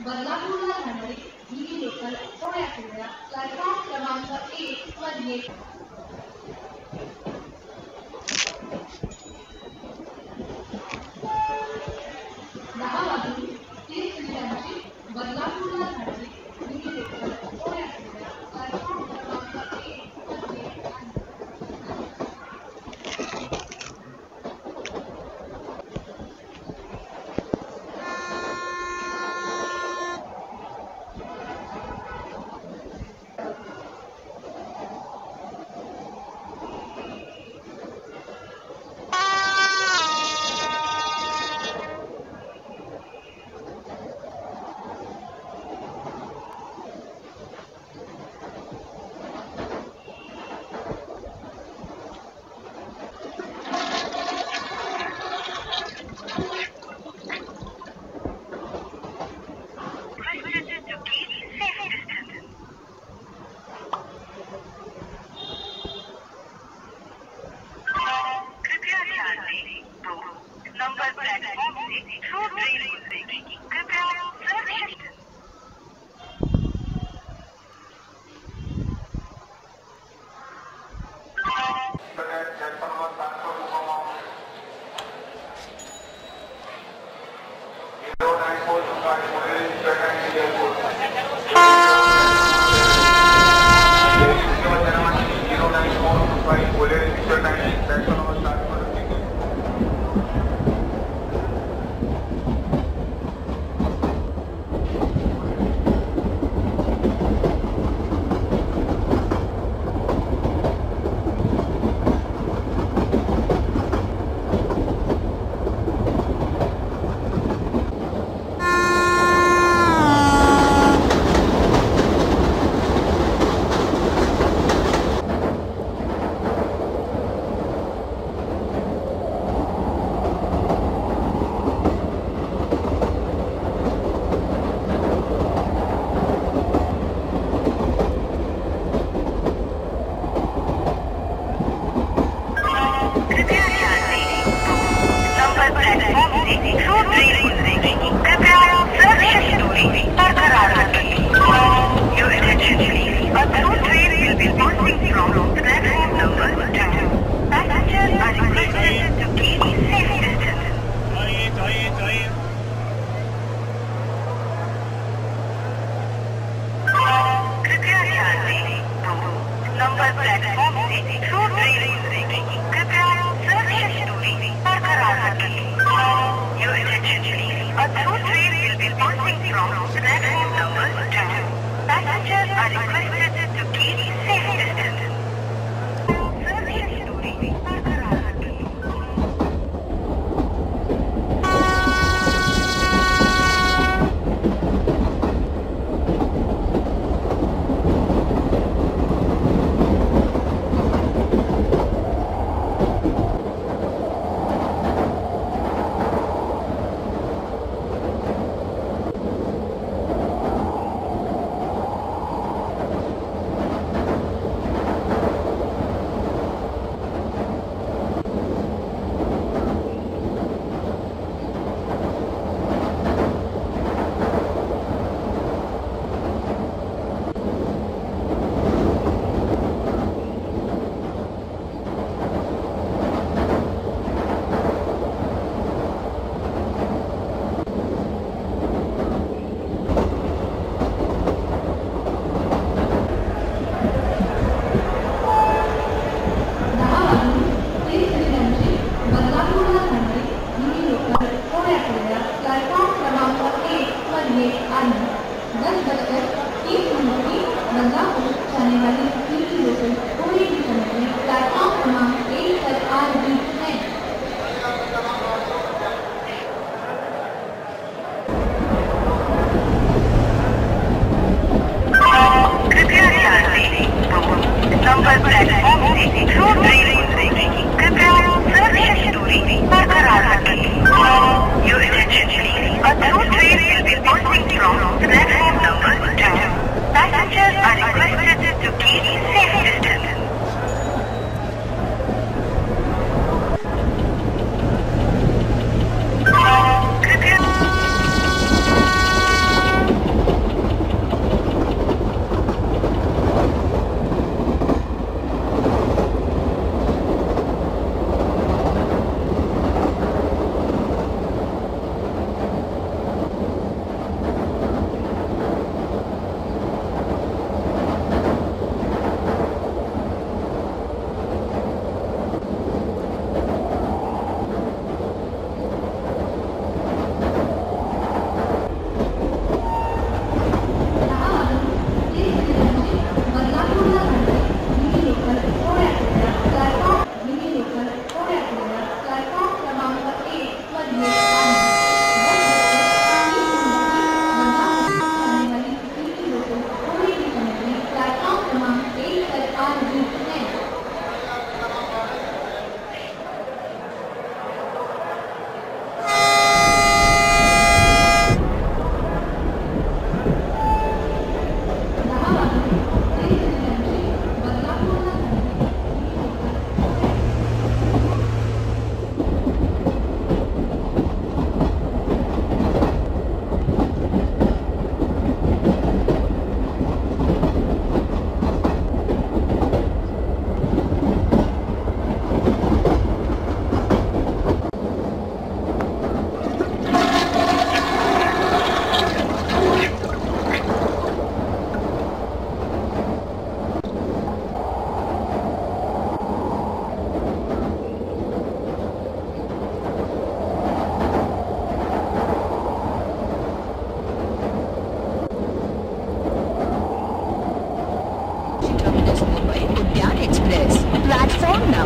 बदलापूरला जाणारी ही लोकल सोळ्या किल्ल्या प्लॅटफॉर्म क्रमांक 1 वर येत दहा वाजून 30 मिनिटांची बदलापूरला जाणारी ही लोकल सोळ्या किल्ल्या प्लॅटफॉर्म क्रमांक 1 वर येत आहे.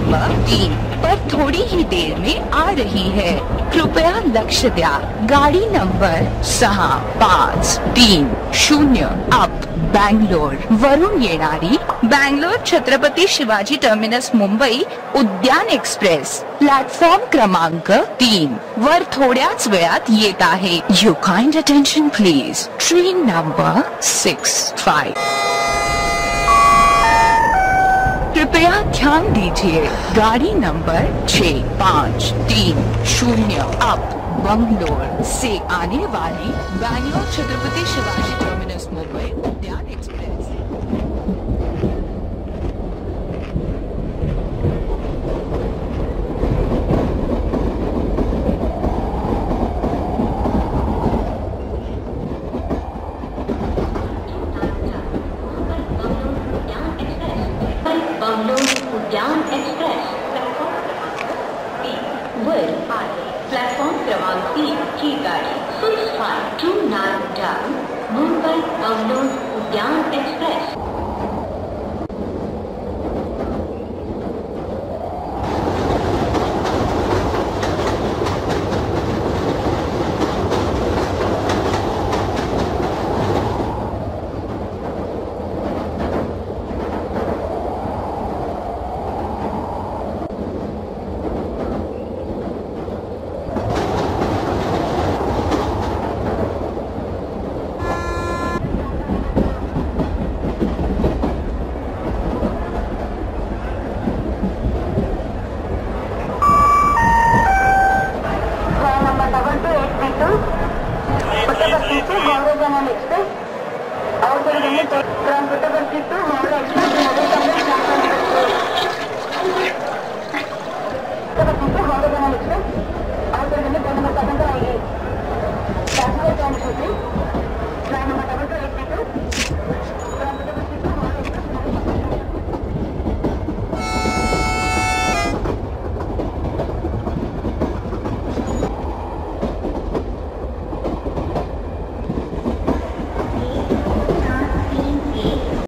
नंबर 3 पर थोड़ी ही देर में आ रही है। कृपया लक्ष्य द्या। गाड़ी नंबर 6530 अप बँगलोर वरून येणारी Bangalore Chhatrapati Shivaji terminus Mumbai Udyan express platform क्रमांक 3 वर थोड्याच वेळात येत आहे। Your kind attention please. Train number 65। कृपया ध्यान दीजिए। गाड़ी नंबर 6530 अप बंगलोर से आने वाली Bangalore Chhatrapati Shivaji terminus Mumbai Udyan express. Bangalore Udyan express platform क्रमांक 3 की गाड़ी 6529 down Mumbai Bangalore Udyan express. Express, out from Puttaparthi to Howrah Express.